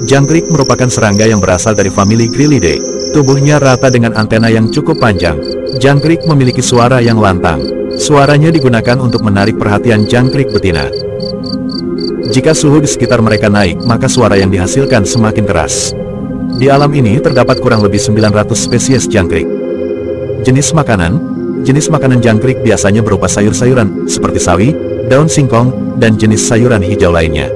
Jangkrik merupakan serangga yang berasal dari famili Grylidae. Tubuhnya rata dengan antena yang cukup panjang. Jangkrik memiliki suara yang lantang. Suaranya digunakan untuk menarik perhatian jangkrik betina. Jika suhu di sekitar mereka naik, maka suara yang dihasilkan semakin keras. Di alam ini terdapat kurang lebih 900 spesies jangkrik. Jenis makanan jangkrik biasanya berupa sayur-sayuran, seperti sawi, daun singkong, dan jenis sayuran hijau lainnya.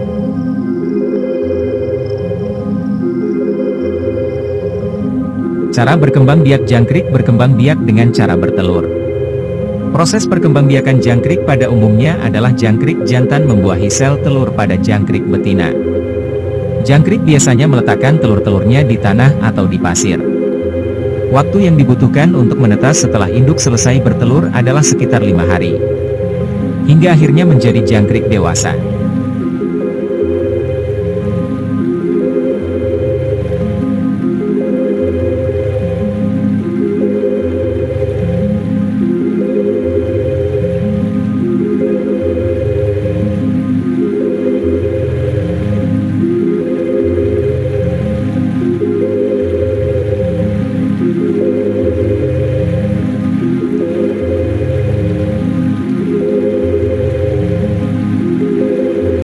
Cara berkembang biak jangkrik berkembang biak dengan cara bertelur. Proses perkembangbiakan jangkrik pada umumnya adalah jangkrik jantan membuahi sel telur pada jangkrik betina. Jangkrik biasanya meletakkan telur-telurnya di tanah atau di pasir. Waktu yang dibutuhkan untuk menetas setelah induk selesai bertelur adalah sekitar 5 hari. Hingga akhirnya menjadi jangkrik dewasa.